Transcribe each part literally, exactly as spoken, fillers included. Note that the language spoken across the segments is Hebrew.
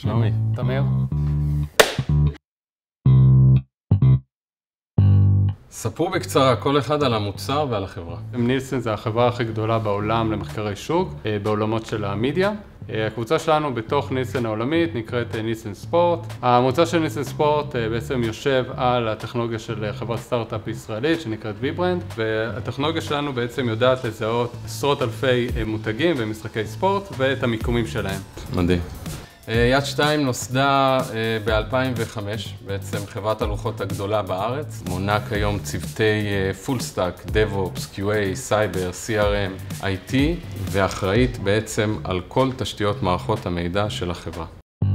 שלומי. תמיר. ספרו בקצרה כל אחד על המוצר ועל החברה. נילסן זה החברה הכי גדולה בעולם למחקרי שוק, בעולמות של המדיה. הקבוצה שלנו בתוך נילסן העולמית נקראת נילסן ספורט. המוצר של נילסן ספורט בעצם יושב על הטכנולוגיה של חברת סטארט-אפ ישראלית שנקראת ויברנד, והטכנולוגיה שלנו בעצם יודעת לזהות עשרות אלפי מותגים ומשחקי ספורט ואת המיקומים שלהם. מדהים. יד שתיים נוסדה ב-אלפיים וחמש, בעצם חברת הלוחות הגדולה בארץ. מונה כיום צוותי פול סטאק, דב-אופס, קיו איי, סייבר, סי אר אם, איי טי, ואחראית בעצם על כל תשתיות מערכות המידע של החברה.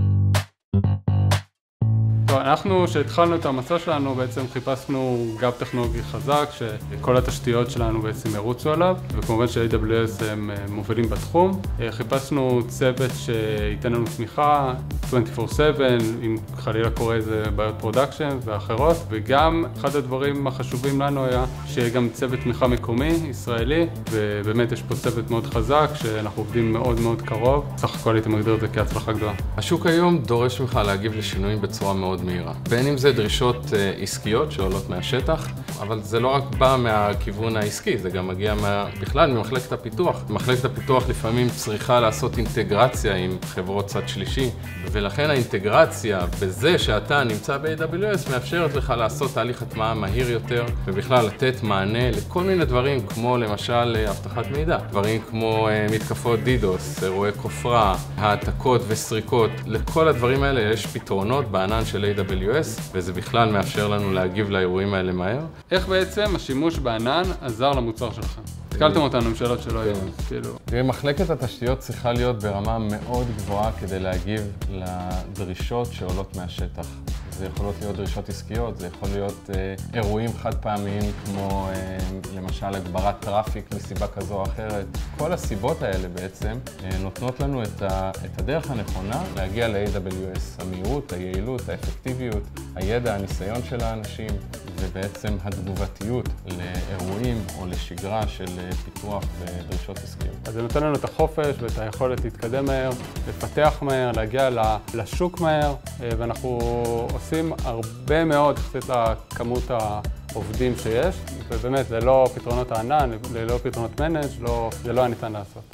אנחנו, כשהתחלנו את המסע שלנו, בעצם חיפשנו גב טכנולוגי חזק, שכל התשתיות שלנו בעצם ירוצו עליו, וכמובן ש-איי דאבליו אס הם מובילים בתחום. חיפשנו צוות שייתן לנו תמיכה עשרים וארבע שבע, אם חלילה קורה איזה בעיות פרודקשן ואחרות, וגם אחד הדברים החשובים לנו היה שיהיה גם צוות תמיכה מקומי, ישראלי, ובאמת יש פה צוות מאוד חזק, שאנחנו עובדים מאוד מאוד קרוב. סך הכל הייתי מגדיר את זה כהצלחה גדולה. השוק היום דורש ממך להגיב לשינויים בצורה מאוד מהירה. בין אם זה דרישות עסקיות שעולות מהשטח, אבל זה לא רק בא מהכיוון העסקי, זה גם מגיע מה... בכלל ממחלקת הפיתוח. מחלקת הפיתוח לפעמים צריכה לעשות אינטגרציה עם חברות צד שלישי, ולכן האינטגרציה בזה שאתה נמצא ב-איי דאבליו אס מאפשרת לך לעשות תהליך הטמעה מהיר יותר, ובכלל לתת מענה לכל מיני דברים, כמו למשל אבטחת מידע. דברים כמו מתקפות דידוס, אירועי כופרה, העתקות וסריקות, לכל הדברים האלה יש פתרונות בענן של איי דאבליו אס, וזה בכלל מאפשר לנו להגיב לאירועים האלה מהר. איך בעצם השימוש בענן עזר למוצר שלך? התקלתם אותנו עם שאלות שלא היו, כאילו. תראה, מחלקת התשתיות צריכה להיות ברמה מאוד גבוהה כדי להגיב לדרישות שעולות מהשטח. זה יכולות להיות דרישות עסקיות, זה יכול להיות אה, אירועים חד פעמיים כמו אה, למשל הגברת טראפיק מסיבה כזו או אחרת. כל הסיבות האלה בעצם אה, נותנות לנו את, ה, את הדרך הנכונה להגיע ל-איי דאבליו אס. המהירות, היעילות, האפקטיביות, הידע, הניסיון של האנשים, ובעצם התגובתיות לאירועים או לשגרה של פיתוח ודרישות עסקיות. אז זה נותן לנו את החופש ואת היכולת להתקדם מהר, לפתח מהר, להגיע לשוק מהר, ואנחנו עושים הרבה מאוד יחסית לכמות העובדים שיש, ובאמת ללא פתרונות הענן, ללא פתרונות מנג', לא, זה לא היה ניתן לעשות.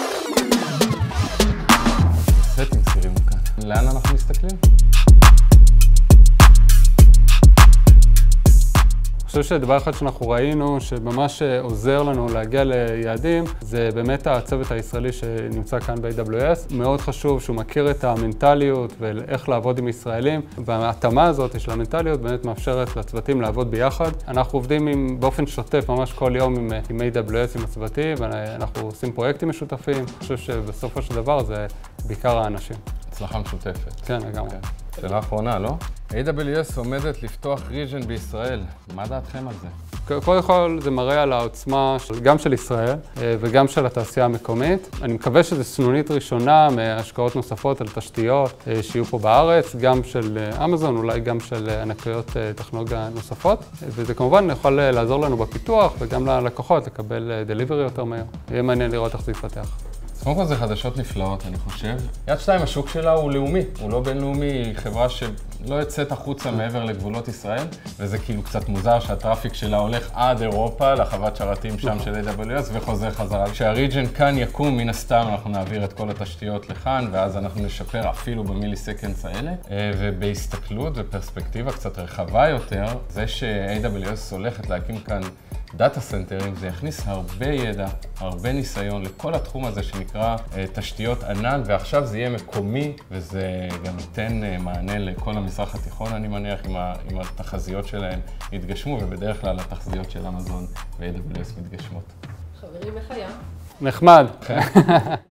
סטים סירים כאן. לאן אנחנו מסתכלים? אני חושב שדבר אחד שאנחנו ראינו שממש עוזר לנו להגיע ליעדים זה באמת הצוות הישראלי שנמצא כאן ב-איי דאבליו אס. מאוד חשוב שהוא מכיר את המנטליות ואיך לעבוד עם ישראלים, וההתאמה הזאת של המנטליות באמת מאפשרת לצוותים לעבוד ביחד. אנחנו עובדים עם, באופן שוטף ממש כל יום עם, עם איי דאבליו אס, עם הצוותים, ואנחנו עושים פרויקטים משותפים. אני חושב שבסופו של דבר זה בעיקר האנשים. הצלחה משותפת. כן, לגמרי. שאלה אחרונה, לא? איי דאבליו אס עומדת לפתוח ריז'ן בישראל. מה דעתכם על זה? קודם כל זה מראה על העוצמה גם של ישראל וגם של התעשייה המקומית. אני מקווה שזו סנונית ראשונה מהשקעות נוספות על תשתיות שיהיו פה בארץ, גם של אמזון, אולי גם של ענקיות טכנולוגיה נוספות. וזה כמובן יכול לעזור לנו בפיתוח וגם ללקוחות לקבל דליברי יותר מהר. יהיה מעניין לראות איך זה יפתח. קודם כל זה חדשות נפלאות, אני חושב. יד שתיים, השוק שלה הוא לאומי, הוא לא בינלאומי, היא חברה שלא יוצאת החוצה מעבר לגבולות ישראל, וזה כאילו קצת מוזר שהטראפיק שלה הולך עד אירופה, לחוות שרתים שם של איי דאבליו אס, וחוזר חזרה. כשהריג'ן כאן יקום, מן הסתם אנחנו נעביר את כל התשתיות לכאן, ואז אנחנו נשפר אפילו במילי סקנדס האלה. ובהסתכלות ופרספקטיבה קצת רחבה יותר, זה ש-איי דאבליו אס הולכת להקים כאן דאטה סנטרים, זה יכניס הרבה ידע, הרבה ניסיון לכל התחום הזה שנקרא תשתיות ענן, ועכשיו זה יהיה מקומי, וזה גם ייתן מענה לכל המזרח התיכון, אני מניח, עם, ה, עם התחזיות שלהם יתגשמו, ובדרך כלל התחזיות של אמזון ו-איי דאבליו אס מתגשמות. חברים, איך היה? נחמד.